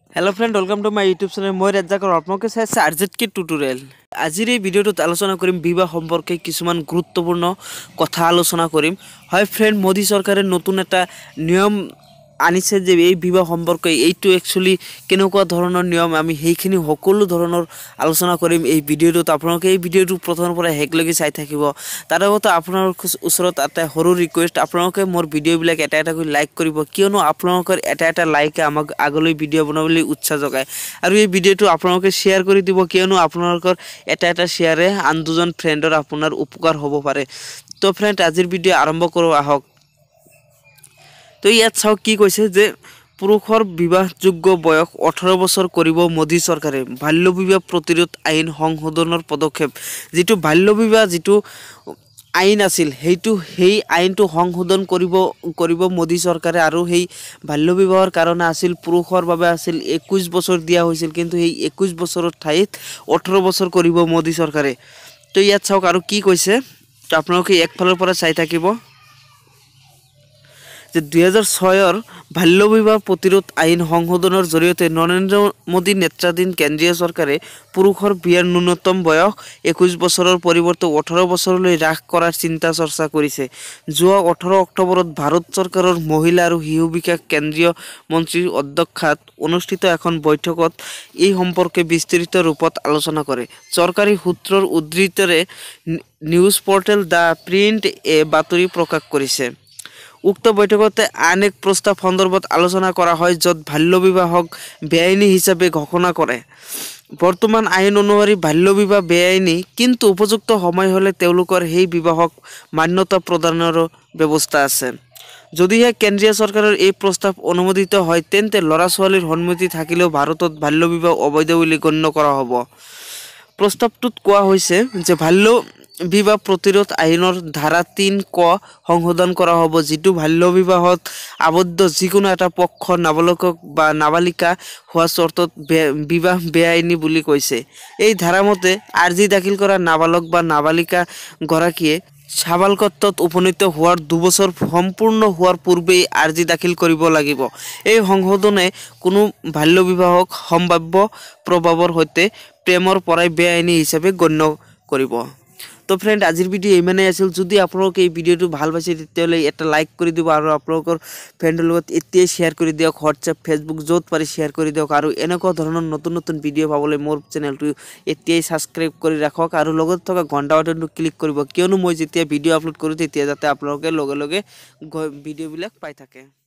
hello friend welcome to my YouTube channel मैं राजाकर आपलोके চাইছে আরজেডকে টিউটোরিয়াল আজিৰ এই ভিডিওটোত আলোচনা কৰিম বিবাহ সম্পৰ্কে কিছুমান গুৰুত্বপূৰ্ণ কথা আলোচনা কৰিম হয় ফ্ৰেন্ড মোদী চৰকাৰে নতুন এটা নিয়ম আনিছে যে এই বিবাহ সম্পৰ্কে এইটো একচুয়ালি কেনেকুৱা ধৰণৰ নিয়ম আমি হেইখিনি সকলো ধৰণৰ আলোচনা কৰিম এই ভিডিওটোত আপোনালোকে এই ভিডিওটো প্ৰথমৰ পৰা হেকলৈকে চাই থাকিব তাৰ আগতে আপোনালোকৰ ওচৰত এটা সৰু ৰিকুৱেষ্ট আপোনালোকে মোৰ ভিডিওবিলাক এটা এটা কৰি লাইক কৰিব কিয়নো আপোনালোকৰ এটা এটা লাইকে আমাক আগলৈ ভিডিও বনাবলৈ উৎসাহ যোগায় আৰু এই ভিডিওটো আপোনালোকে শেয়াৰ কৰি দিব কিয়নো আপোনালোকৰ এটা এটা শেয়াৰে আন দুজন ফ্ৰেণ্ডৰ আপোনাৰ উপকাৰ হ'ব পাৰে তো ফ্ৰেন্ড আজিৰ ভিডিও আৰম্ভ কৰো আহক তো ইয়াত চাও কি কৈছে যে পুৰুষৰ বিবাহযোগ্য বয়স 18 বছৰ কৰিব মোদী চৰকাৰে বাল্য বিবাহ প্ৰতিৰোধ আইন সংশোধনৰ পদক্ষেপ যেটো বাল্য বিবাহ যেটো আইন আছিল হেই আইনটো সংশোধন কৰিব মোদী চৰকাৰে আৰু হেই বাল্য বিবাহৰ কাৰণে আছিল পুৰুষৰ বাবে আছিল 21 বছৰ দিয়া হৈছিল কিন্তু হেই 21 বছৰৰ ঠাইত 18 বছৰ কৰিব মোদী চৰকাৰে তো ইয়াত চাওক আৰু কি কৈছে তো আপোনালোকে একফালৰ পৰা চাই থাকিব যে 2006 বাল্য বিবাহ প্ৰতিৰোধ আইন সংশোধনৰ জৰিয়তে নৰেন্দ্ৰ মোদী নেতৃত্বাধীন কেন্দ্ৰীয় চৰকাৰে পুৰুষৰ বিয়াৰ ন্যূনতম বয়স 21 বছৰৰ পৰিৱৰ্তে 18 বছৰলৈ হ্ৰাস কৰাৰ চিন্তা চৰ্চা কৰিছে যোৱা 18 অক্টোবৰত ভাৰত চৰকাৰৰ মহিলা আৰু শিশু বিকাশ কেন্দ্ৰীয় মন্ত্ৰীৰ অধ্যক্ষতাত অনুষ্ঠিত এখন বৈঠকত এই সম্পৰ্কে বিস্তৃত ৰূপত আলোচনা কৰে চৰকাৰী সূত্ৰৰ উদ্ধৃতিৰে নিউজ পৰ্টেল দা প্ৰিন্ট বাতৰি প্ৰকাশ কৰিছে উক্ত বৈঠকতে আন এক প্ৰস্তাৱ সন্দৰ্ভত আলোচনা কৰা হয় যত বাল্য বিবাহক বেআইনী হিচাপে ঘোষণা কৰে বৰ্তমান আইন অনুসৰি বাল্য বিবাহ বেআইনী কিন্তু উপযুক্ত সময় হলে তেওঁলোকৰ হেই বিবাহক মান্যতা প্ৰদানৰ ব্যৱস্থা আছে যদিহে কেন্দ্ৰীয় চৰকাৰৰ এই প্ৰস্তাৱ অনুমোদিত হয় তেন্তে লৰা ছোৱালীৰ সন্মতি থাকিলেও ভাৰতত বাল্য বিবাহ অবৈধ বুলি গণ্য কৰা হ'ব প্ৰস্তাৱটোত কোৱা হৈছে যে বাল্য বিবাহ প্ৰতিৰোধ আইনৰ ধাৰা 3 ক সংশোধন কৰা হ'ব যেটো বাল্য বিবাহত আবদ্ধ যিকোনো এটা পক্ষ নাবালক বা নাবালিকা হোৱা চৰ্তত বিবাহ বেআইনী বুলি কৈছে এই ধাৰা মতে আৰ্জি দাখিল কৰা নাবালক বা নাবালিকা গৰাকীয়ে সাবালকত্বত উপনীত হোৱাৰ 2 বছৰ সম্পূৰ্ণ হোৱাৰ পূৰ্বেই আৰ্জি দাখিল কৰিব লাগিব এই সংশোধনে কোনো বাল্য বিবাহক সম্ভাব্য প্ৰভাৱৰ সৈতে প্ৰেমৰ পৰাই বেআইনী হিচাপে গণ্য কৰিব তো ফ্ৰেন্ড আজিৰ ভিডিও ইমানেই আছিল যদি আপোনালোকে এই ভিডিওটো ভাল পাইছে তেতিয়ালে এটা লাইক কৰি দিব আৰু আপোনালোকৰ ফ্ৰেণ্ডৰ লগত এতিয়াই শেয়াৰ কৰি দিয়ক হোৱাটছআপ ফেসবুক যত পাৰি শেয়াৰ কৰি দিয়ক আৰু এনেকুৱা ধৰণৰ নতুন নতুন ভিডিও পাবলৈ মোৰ চেনেলটো এতিয়াই সাবস্ক্ৰাইব কৰি ৰাখক আৰু লগত থকা ঘণ্টা বাটনটো ক্লিক কৰিব কিয়নো মই যেতিয়া ভিডিও আপলোড কৰো তেতিয়া যাতে আপোনালোকে লগে লগে ভিডিওবিলাক পাই থাকে